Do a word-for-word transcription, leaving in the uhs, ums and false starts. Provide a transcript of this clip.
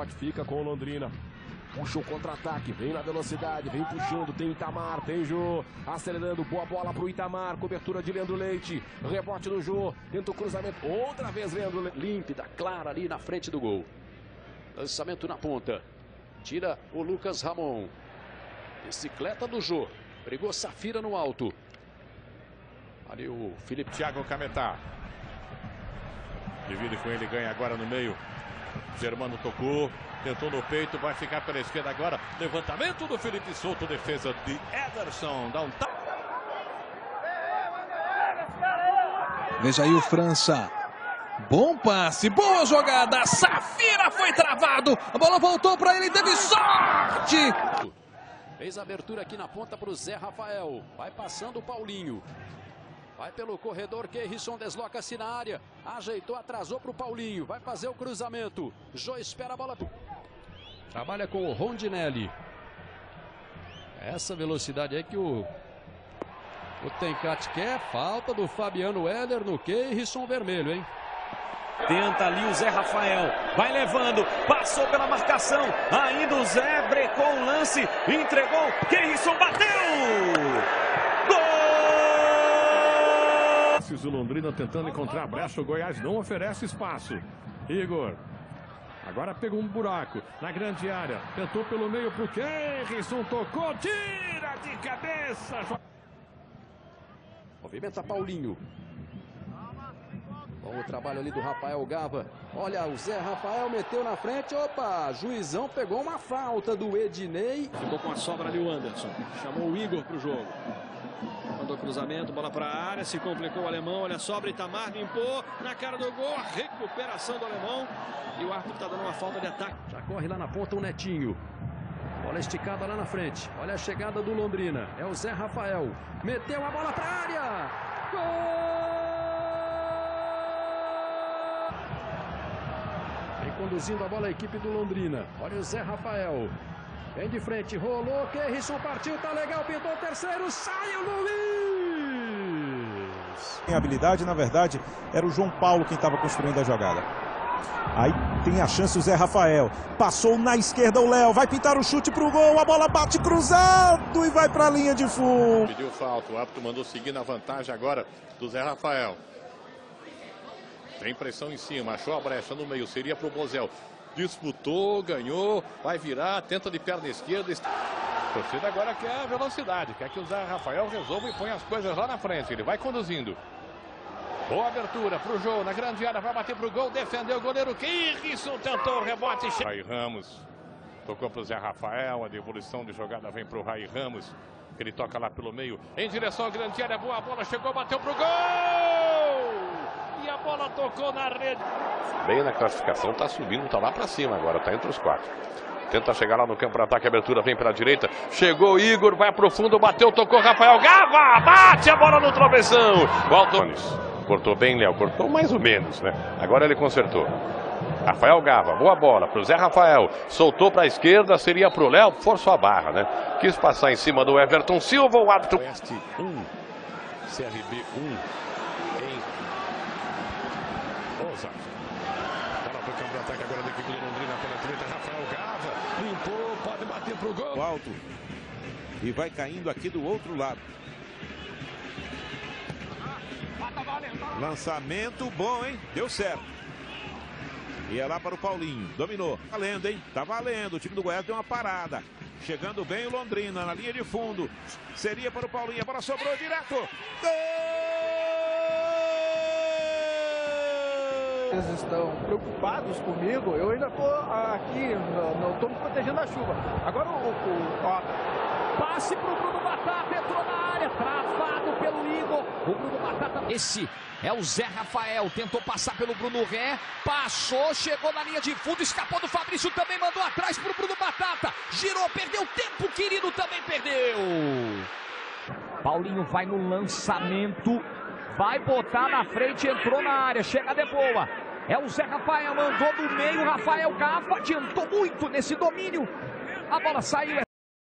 rebote fica com o Londrina. Puxa o contra-ataque, vem na velocidade, vem puxando, tem Itamar, tem Jô, acelerando, boa bola pro Itamar, cobertura de Leandro Leite, rebote do Jô, tenta o cruzamento, outra vez Leandro Leite. Límpida, clara ali na frente do gol. Lançamento na ponta, tira o Lucas Ramon. Bicicleta do Jô, brigou Safira no alto. Ali o Felipe. Thiago Cametá. Divide com ele, ganha agora no meio. Germano tocou, tentou no peito, vai ficar pela esquerda agora. Levantamento do Felipe Souto, defesa de Ederson. Dá um tapa. Veja aí o França. Bom passe, boa jogada. Safira foi travado. A bola voltou para ele, teve sorte. Fez a abertura aqui na ponta para o Zé Rafael. Vai passando o Paulinho. Vai pelo corredor, Keirson desloca-se na área. Ajeitou, atrasou para o Paulinho. Vai fazer o cruzamento. Jô espera a bola. Trabalha com o Rondinelli. Essa velocidade aí que o, o Tencate quer. Falta do Fabiano Heller no Keirson vermelho, hein? Tenta ali o Zé Rafael, vai levando, passou pela marcação, ainda o Zé brecou o lance, entregou, Keirson bateu! Gol! O Londrina tentando encontrar a brecha, o Goiás não oferece espaço. Igor, agora pegou um buraco na grande área, tentou pelo meio pro Keirson, tocou, tira de cabeça! Movimenta Paulinho. Bom o trabalho ali do Rafael Gava. Olha, o Zé Rafael meteu na frente. Opa, juizão pegou uma falta do Ednei. Ficou com a sobra ali o Anderson. Chamou o Igor para o jogo. Mandou cruzamento, bola para a área. Se complicou o alemão. Olha a sobra, Itamar limpou na cara do gol. A recuperação do alemão. E o árbitro está dando uma falta de ataque. Já corre lá na ponta o Netinho. Bola esticada lá na frente. Olha a chegada do Londrina. É o Zé Rafael. Meteu a bola para a área. Gol! Conduzindo a bola a equipe do Londrina. Olha o Zé Rafael. Vem de frente, rolou, Keirson partiu, tá legal, pintou o terceiro, sai o Luiz! Em habilidade, na verdade, era o João Paulo quem estava construindo a jogada. Aí tem a chance o Zé Rafael. Passou na esquerda o Léo, vai pintar o chute pro gol, a bola bate cruzado e vai pra linha de fundo. Pediu falta, o árbitro mandou seguir na vantagem agora do Zé Rafael. Tem pressão em cima, achou a brecha no meio, seria para o Bozel. Disputou, ganhou, vai virar, tenta de perna esquerda. A torcida agora quer velocidade, quer que o Zé Rafael resolva e ponha as coisas lá na frente. Ele vai conduzindo. Boa abertura para o Jô, na grande área, vai bater para o gol, defendeu o goleiro Keirson, tentou o rebote. Rai Ramos, tocou para o Zé Rafael, a devolução de jogada vem para o Rai Ramos. Ele toca lá pelo meio, em direção à grande área, boa bola, chegou, bateu para o gol! E a bola tocou na rede. Bem na classificação, tá subindo, tá lá pra cima agora, tá entre os quatro. Tenta chegar lá no campo para ataque, a abertura vem pela direita. Chegou Igor, vai pro fundo, bateu, tocou Rafael Gava, bate a bola no travessão. O Altones cortou bem, Léo, cortou mais ou menos, né? Agora ele consertou. Rafael Gava, boa bola pro Zé Rafael. Soltou pra esquerda, seria pro Léo, forçou a barra, né? Quis passar em cima do Everton Silva, o árbitro. Oeste um, C R B um. Bola para o campo de ataque agora da equipe do Londrina pela direita. Rafael Gava limpou, pode bater para o gol. Alto. E vai caindo aqui do outro lado. Lançamento bom, hein? Deu certo. E é lá para o Paulinho. Dominou. Valendo, hein? Tá valendo. O time do Goiás deu uma parada. Chegando bem o Londrina na linha de fundo. Seria para o Paulinho. A bola sobrou direto. Gol! Eles estão preocupados comigo, eu ainda estou aqui, não estou me protegendo da chuva. Agora o, o ó, passe para o Bruno Batata, entrou na área, travado pelo Igor. O Bruno Batata. Esse é o Zé Rafael, tentou passar pelo Bruno Ré, passou, chegou na linha de fundo, escapou do Fabrício, também mandou atrás para o Bruno Batata. Girou, perdeu tempo, querido, também perdeu. Paulinho vai no lançamento. Vai botar na frente, entrou na área, chega de boa. É o Zé Rafael, mandou do meio, Rafael Gava, adiantou muito nesse domínio. A bola saiu.